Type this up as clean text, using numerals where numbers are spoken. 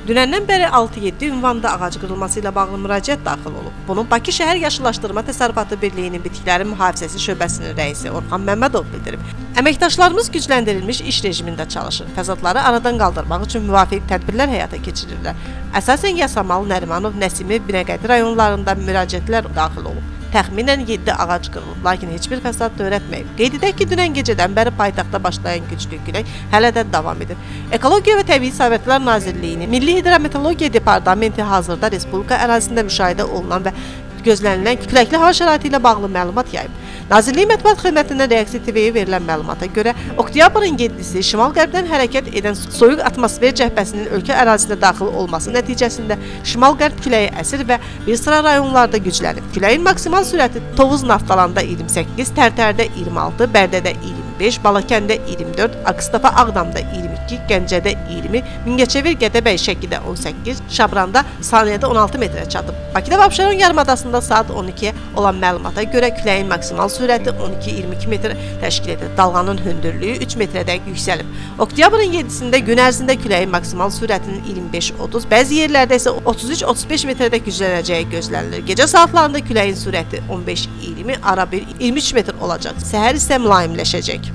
Dünəndən bəri 6-7 ünvanda ağac qırılması ilə bağlı müraciət daxil olub. Bunu Bakı Şəhər Yaşıllaşdırma Təsərrüfatı Birliyinin Bitkilərin Mühafizəsi şöbəsinin rəisi Orxan Məmmədov bildirib. Əməkdaşlarımız gücləndirilmiş iş rejimində çalışır. Fəsadları aradan qaldırmaq üçün müvafiq tədbirlər həyata keçirirlər. Əsasən Yasamal, Nərimanov, Nəsimi, Binəqədi rayonlarında müraciətlər daxil olub. Təxminən 7 ağac qırılıb, lakin heç bir fəsad törətməyib. Qeyd edək ki, dünən gecədən bəri paytaxtda başlayan güclü külək hələ də davam edir. Ekologiya və Təbii Sərvətlər Nazirliyinin Milli Hidrometeorologiya Departamenti hazırda Respublika ərazisində müşahidə olunan və gözlənilən küləkli hava şəraiti ilə bağlı məlumat yayıb. Nazirliyin Mətbuat Xidmətindən Reaksiya TV-yə verilən məlumata görə, oktyabrın 7-si şimal-qərbdən hərəkət edən soyuq atmosfer cəhbəsinin ölkə ərazisinə daxil olması nəticəsində şimal-qərb küləyi əsir və bir sıra rayonlarda güclənib. Küləyin maksimal sürəti Tovuz Naftalanda 28, Tərtərdə 26, Bərdədə 25, Balakəndə 24, Akstafa Ağdamda 22, Gəncədə 20, Mingəçevir Gədəbəy Şəkidə 18, Şabranda saniyədə 16 metrə çatıb. Bakıda və Abşeron yarımadasında saat 12-yə olan məlumata görə küləyin maksimal sürəti 12-22 metr təşkil edir. Dalğanın hündürlüyü 3 metrədək yüksəlib. Oktyabrın 7-sində gün ərzində küləyin maksimal sürətinin 25-30, bəzi yerlərdə isə 33-35 metrədək güclənəcəyi gözlənilir. Gecə saatlarında küləyin sürəti 15-20, ara bir 23 metr olacaq. Səhər isə mülayimləşəcək.